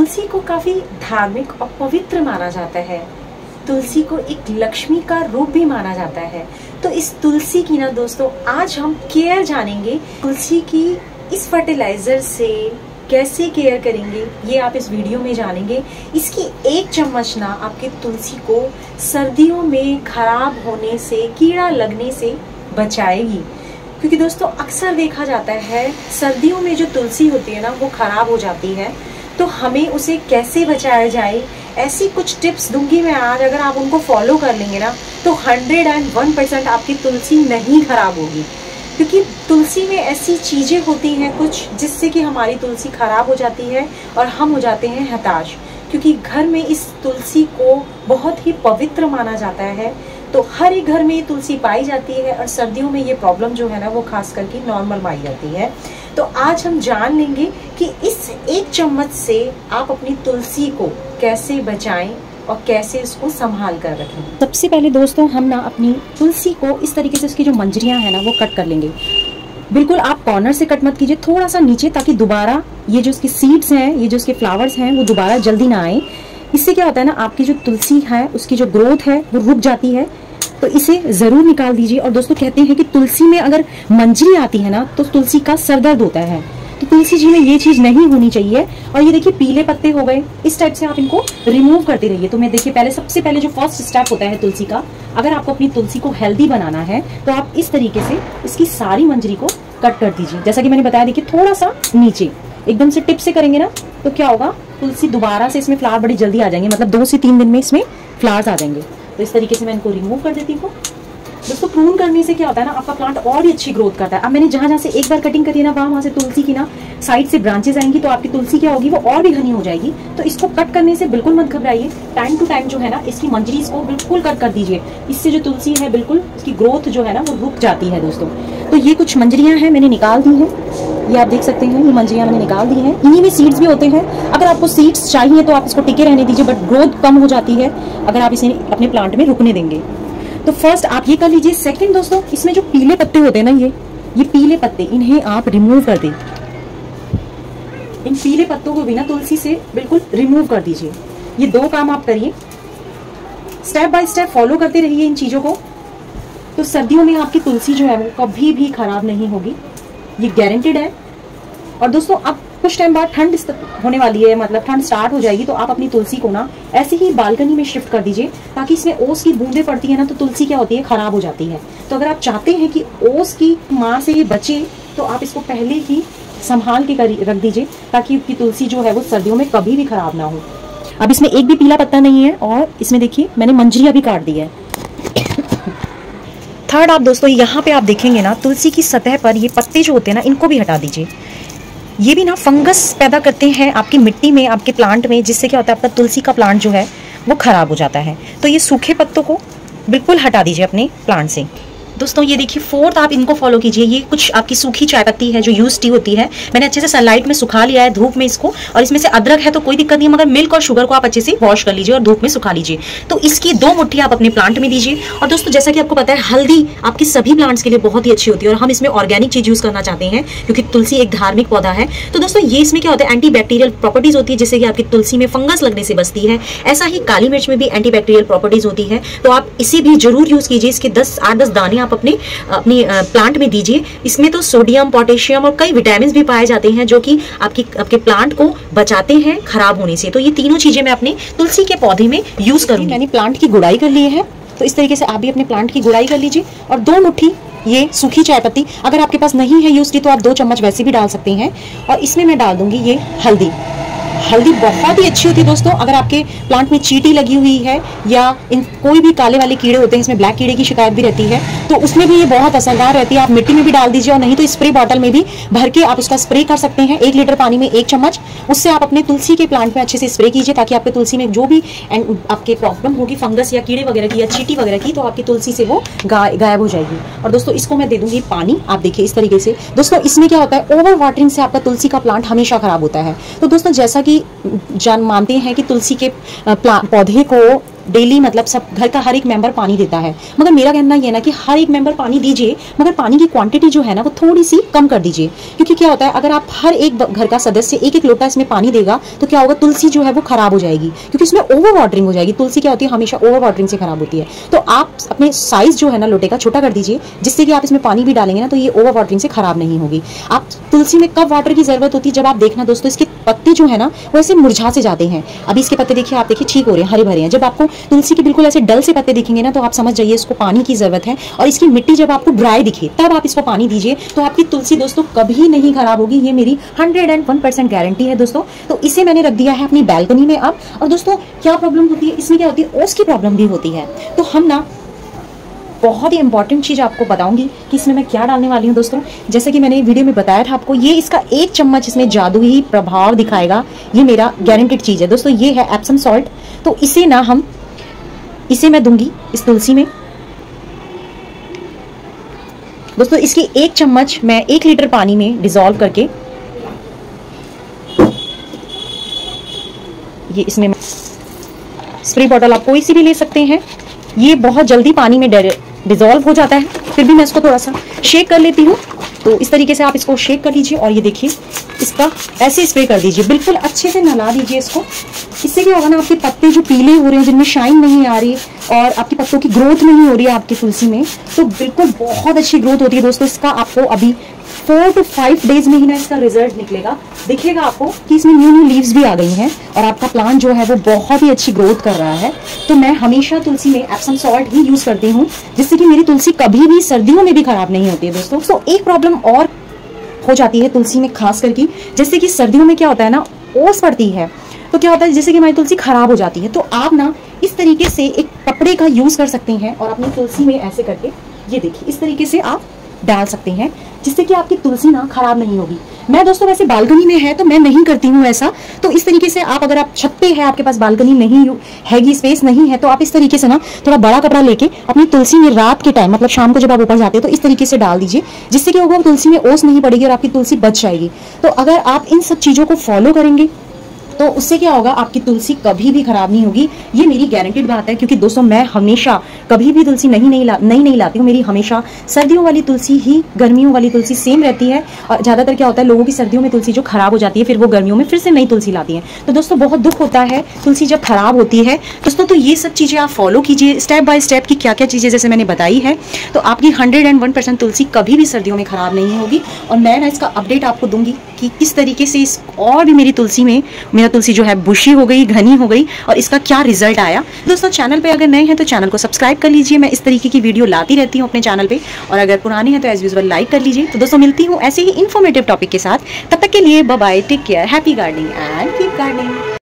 तुलसी को काफी धार्मिक और पवित्र माना जाता है। तुलसी को एक लक्ष्मी का रूप भी माना जाता है। तो इस तुलसी की ना दोस्तों आज हम केयर जानेंगे। तुलसी की इस फर्टिलाइजर से कैसे केयर करेंगे ये आप इस वीडियो में जानेंगे। इसकी एक चम्मच ना आपके तुलसी को सर्दियों में खराब होने से, कीड़ा लगने से बचाएगी। क्योंकि दोस्तों अक्सर देखा जाता है सर्दियों में जो तुलसी होती है ना वो खराब हो जाती है। तो हमें उसे कैसे बचाया जाए, ऐसी कुछ टिप्स दूंगी मैं आज। अगर आप उनको फॉलो कर लेंगे ना तो 101% आपकी तुलसी नहीं खराब होगी। क्योंकि तुलसी में ऐसी चीजें होती हैं कुछ जिससे कि हमारी तुलसी खराब हो जाती है और हम हो जाते हैं हताश। क्योंकि घर में इस तुलसी को बहुत ही पवित्र माना जाता है। तो हर एक घर में ये तुलसी पाई जाती है और सर्दियों में ये प्रॉब्लम जो है ना वो खास करके नॉर्मल पाई जाती है। तो आज हम जान लेंगे कि इस एक चम्मच से आप अपनी तुलसी को कैसे बचाएं और कैसे इसको संभाल कर रखें। सबसे पहले दोस्तों हम ना अपनी तुलसी को इस तरीके से उसकी जो मंजरियां हैं ना वो कट कर लेंगे। बिल्कुल आप कॉर्नर से कट मत कीजिए, थोड़ा सा नीचे, ताकि दोबारा ये जो उसकी सीड्स हैं, ये जो उसके फ्लावर्स हैं वो दोबारा जल्दी ना आए। इससे क्या होता है ना आपकी जो तुलसी है उसकी जो ग्रोथ है वो रुक जाती है। तो इसे जरूर निकाल दीजिए। और दोस्तों कहते हैं कि तुलसी में अगर मंजरी आती है ना तो तुलसी का सर दर्द होता है। तो तुलसी जी में ये चीज नहीं होनी चाहिए। और ये देखिए पीले पत्ते हो गए, इस टाइप से आप इनको रिमूव करते रहिए। तो मैं देखिए पहले सबसे पहले जो फर्स्ट स्टेप होता है तुलसी का, अगर आपको अपनी तुलसी को हेल्दी बनाना है तो आप इस तरीके से इसकी सारी मंजरी को कट कर दीजिए। जैसा कि मैंने बताया, देखिए थोड़ा सा नीचे, एकदम से टिप से करेंगे ना तो क्या होगा, तुलसी दोबारा से इसमें फ्लावर बड़ी जल्दी आ जाएंगे। मतलब 2 से 3 दिन में इसमें फ्लावर्स आ जाएंगे। तो इस तरीके से मैं इनको रिमूव कर देती हूँ। दोस्तों प्रून करने से क्या होता है ना आपका प्लांट और भी अच्छी ग्रोथ करता है। अब मैंने जहां से एक बार कटिंग करी है ना वहां से तुलसी की ना साइड से ब्रांचेस आएंगी तो आपकी तुलसी क्या होगी, वो और भी घनी हो जाएगी। तो इसको कट करने से बिल्कुल मत घबराइए। टाइम टू टाइम जो है ना इसकी मंजरीज को बिल्कुल कट कर दीजिए। इससे जो तुलसी है बिल्कुल इसकी ग्रोथ जो है ना वो रुक जाती है दोस्तों। तो ये कुछ मंजरियां हैं मैंने निकाल दी हैं, ये आप देख सकते हैं। ये मंजरियां मैंने निकाल दी हैं। इन्हीं में सीड्स भी होते हैं। अगर आपको सीड्स चाहिए तो आप इसको टिके रहने दीजिए, बट ग्रोथ कम हो जाती है अगर आप इसे अपने प्लांट में रुकने देंगे। तो फर्स्ट आप ये कर लीजिए। सेकंड दोस्तों, इसमें जो पीले पत्ते होते हैं ना, ये पीले पत्ते, इन्हें आप रिमूव कर दें। इन पीले पत्तों को भी ना तुलसी से बिल्कुल रिमूव कर दीजिए। ये 2 काम आप करिए, स्टेप बाय स्टेप फॉलो करते रहिए इन चीजों को। तो सर्दियों में आपकी तुलसी जो है वो कभी भी खराब नहीं होगी, ये गारंटेड है। और दोस्तों अब कुछ टाइम बाद ठंड होने वाली है, मतलब ठंड स्टार्ट हो जाएगी। तो आप अपनी तुलसी को ना ऐसे ही बालकनी में शिफ्ट कर दीजिए, ताकि इसमें ओस की बूंदें पड़ती है ना तो तुलसी क्या होती है, खराब हो जाती है। तो अगर आप चाहते हैं कि ओस की मार से ये बचे तो आप इसको पहले ही संभाल के रख दीजिए, ताकि आपकी तुलसी जो है वो सर्दियों में कभी भी खराब ना हो। अब इसमें एक भी पीला पत्ता नहीं है और इसमें देखिए मैंने मंजरियां भी काट दी है। थर्ड आप दोस्तों यहाँ पे आप देखेंगे ना तुलसी की सतह पर ये पत्ते जो होते हैं ना इनको भी हटा दीजिए। ये भी ना फंगस पैदा करते हैं आपकी मिट्टी में, आपके प्लांट में, जिससे क्या होता है आपका तुलसी का प्लांट जो है वो खराब हो जाता है। तो ये सूखे पत्तों को बिल्कुल हटा दीजिए अपने प्लांट से। दोस्तों ये देखिए फोर्थ आप इनको फॉलो कीजिए। ये कुछ आपकी सूखी चाय पत्ती है जो यूज टी होती है, मैंने अच्छे से सनलाइट में सुखा लिया है, धूप में इसको। और इसमें से अदरक है तो कोई दिक्कत नहीं, मगर मिल्क और शुगर को आप अच्छे से वॉश कर लीजिए और धूप में सुखा लीजिए। तो इसकी 2 मुट्ठी आप अपने प्लांट में दीजिए। और दोस्तों जैसा कि आपको पता है हल्दी आपकी सभी प्लांट्स के लिए बहुत ही अच्छी होती है और हम इसमें ऑर्गेनिक चीज यूज करना चाहते हैं क्योंकि तुलसी एक धार्मिक पौधा है। तो दोस्तों ये इसमें क्या होता है, एंटी बैक्टीरियल प्रॉपर्टीज होती है, जिससे कि आपकी तुलसी में फंगस लगने से बचती है। ऐसा ही काली मिर्च में भी एंटी बैक्टीरियल प्रॉपर्टीज होती है। तो आप इसे भी जरूर यूज कीजिए। इसके 8-10 दाने आप अपने प्लांट में दीजिए। इसमें तो सोडियम, पोटेशियम और कई विटामिन भी पाए जाते हैं जो कि आपके प्लांट को बचाते हैं खराब होने से। तो ये तीनों चीजें मैं अपने तुलसी के पौधे में यूज करूंगी। मैंने प्लांट की गुड़ाई कर ली है, तो इस तरीके से आप भी अपने प्लांट की गुड़ाई कर लीजिए। और 2 मुट्ठी ये सूखी चाय पत्ती, अगर आपके पास नहीं है यूज की तो आप 2 चम्मच वैसे भी डाल सकते हैं। और इसमें मैं डाल दूंगी ये हल्दी। हल्दी बहुत ही अच्छी होती है दोस्तों। अगर आपके प्लांट में चींटी लगी हुई है या कोई भी काले वाले कीड़े होते हैं, इसमें ब्लैक कीड़े की शिकायत भी रहती है, तो उसमें भी ये बहुत असरदार रहती है। आप मिट्टी में भी डाल दीजिए और नहीं तो स्प्रे बॉटल में भी भर के आप उसका स्प्रे कर सकते हैं। 1 लीटर पानी में 1 चम्मच, उससे आप अपने तुलसी के प्लांट में अच्छे से स्प्रे कीजिए, ताकि आपके तुलसी में जो भी आपके प्रॉब्लम होगी फंगस या कीड़े वगैरह की या चींटी वगैरह की, तो आपकी तुलसी से वो गायब हो जाएगी। और दोस्तों इसको मैं दे दूंगी पानी, आप देखिए इस तरीके से। दोस्तों इसमें क्या होता है, ओवर वाटरिंग से आपका तुलसी का प्लांट हमेशा खराब होता है। तो दोस्तों जैसा कि मानते हैं कि तुलसी के पौधे को डेली मतलब सब घर का हर एक मेंबर पानी देता है, मगर मेरा कहना ये ना कि हर एक मेंबर पानी दीजिए, मगर पानी की क्वांटिटी जो है ना वो थोड़ी सी कम कर दीजिए। क्योंकि क्या होता है, अगर आप हर एक घर का सदस्य एक एक लोटा इसमें पानी देगा तो क्या होगा, तुलसी जो है वो खराब हो जाएगी, क्योंकि इसमें ओवर वाटरिंग हो जाएगी। तुलसी क्या होती है, हमेशा ओवर वाटरिंग से खराब होती है। तो आप अपने साइज जो है ना लोटे का छोटा कर दीजिए, जिससे कि आप इसमें पानी भी डालेंगे ना तो ये ओवर वाटरिंग से खराब नहीं होगी। आप तुलसी में कब वाटर की जरूरत होती है, जब आप देखना दोस्तों इसके पत्ते जो है ना वो ऐसे मुरझा से जाते हैं। अभी इसके पत्ते देखिए, आप देखिए ठीक हो रहे हैं, हरे भरे हैं। जब आपको तुलसी के बिल्कुल ऐसे डल से पत्ते दिखेंगे ना तो आप समझ जाइए इसको पानी की जरूरत है। और इसकी मिट्टी जब आपको ड्राई दिखे तब आप इसको पानी दीजिए, तो आपकी तुलसी दोस्तों कभी नहीं खराब होगी। ये मेरी 101% गारंटी है दोस्तों। तो इसे मैंने रख दिया है अपनी बैल्कनी में अब। और दोस्तों क्या प्रॉब्लम होती है इसमें, क्या होती है, ओस की प्रॉब्लम भी होती है। तो हम ना बहुत ही इंपॉर्टेंट चीज़ आपको बताऊंगी कि इसमें मैं क्या डालने वाली हूँ दोस्तों। जैसे कि मैंने वीडियो में बताया था आपको, ये इसका 1 चम्मच इसमें जादू ही प्रभाव दिखाएगा। ये मेरा गारंटेड चीज़ है दोस्तों। ये है एप्सम सॉल्ट। तो इसे ना इसे मैं दूंगी इस तुलसी में दोस्तों। इसकी 1 चम्मच मैं 1 लीटर पानी में डिसॉल्व करके ये इसमें स्प्रे बॉटल आप कोई सी भी ले सकते हैं। ये बहुत जल्दी पानी में डिसॉल्व हो जाता है, फिर भी मैं इसको थोड़ा सा शेक कर लेती हूँ। तो इस तरीके से आप इसको शेक कर लीजिए और ये देखिए इसका ऐसे स्प्रे कर दीजिए, बिल्कुल अच्छे से नला दीजिए इसको। इससे क्या होगा ना, आपके पत्ते जो पीले हो रहे हैं, जिनमें शाइन नहीं आ रही और आपके पत्तों की ग्रोथ नहीं हो रही है आपकी तुलसी में, तो बिल्कुल बहुत अच्छी ग्रोथ होती है दोस्तों। इसका आपको अभी 4 to 5 डेज में ही ना इसका रिजल्ट निकलेगा। दिखेगा आपको कि इसमें न्यू लीव्स भी आ गई हैं और आपका प्लांट जो है वो बहुत ही अच्छी ग्रोथ कर रहा है। तो मैं हमेशा तुलसी में एप्सम सॉल्ट ही यूज करती हूँ, जिससे कि मेरी तुलसी कभी भी सर्दियों में भी खराब नहीं होती है दोस्तों। तो एक प्रॉब्लम और हो जाती है तुलसी में खास करके, जैसे कि सर्दियों में क्या होता है ना, ओस पड़ती है। तो क्या होता है, जैसे कि हमारी तुलसी खराब हो जाती है, तो आप ना इस तरीके से एक कपड़े का यूज कर सकते हैं और अपनी तुलसी में ऐसे करके ये देखिए इस तरीके से आप डाल सकते हैं, जिससे कि आपकी तुलसी ना खराब नहीं होगी। मैं दोस्तों वैसे बालकनी में है तो मैं नहीं करती हूँ ऐसा। तो इस तरीके से आप, अगर आप छत पे है, आपके पास बालकनी नहीं हैगी, स्पेस नहीं है, तो आप इस तरीके से ना थोड़ा बड़ा कपड़ा लेके अपनी तुलसी में रात के टाइम, मतलब शाम को जब आप ऊपर जाते हैं, तो इस तरीके से डाल दीजिए, जिससे कि होगा तुलसी में ओस नहीं पड़ेगी और आपकी तुलसी बच जाएगी। तो अगर आप इन सब चीजों को फॉलो करेंगे तो उससे क्या होगा, आपकी तुलसी कभी भी खराब नहीं होगी। ये मेरी गारंटेड बात है, क्योंकि दोस्तों मैं हमेशा कभी भी तुलसी नहीं लाती हूँ। मेरी हमेशा सर्दियों वाली तुलसी ही गर्मियों वाली तुलसी सेम रहती है। और ज़्यादातर क्या होता है, लोगों की सर्दियों में तुलसी जो खराब हो जाती है, फिर वो गर्मियों में फिर से नई तुलसी लाती है। तो दोस्तों बहुत दुख होता है तुलसी जब खराब होती है दोस्तों। तो ये सब चीज़ें आप फॉलो कीजिए स्टेप बाय स्टेप की क्या क्या चीज़ें जैसे मैंने बताई है, तो आपकी 101% तुलसी कभी भी सर्दियों में खराब नहीं होगी। और मैं ना इसका अपडेट आपको दूंगी कि किस तरीके से इस और भी मेरी तुलसी में, मेरा तुलसी जो है बुशी हो गई, घनी हो गई, और इसका क्या रिजल्ट आया। दोस्तों चैनल पे अगर नए हैं तो चैनल को सब्सक्राइब कर लीजिए। मैं इस तरीके की वीडियो लाती रहती हूँ अपने चैनल पे, और अगर पुराने हैं तो एज यूजुअल लाइक कर लीजिए। तो दोस्तों मिलती हूँ ऐसे ही इन्फॉर्मेटिव टॉपिक के साथ, तब तक के लिए bye bye, take care, happy gardening and keep gardening.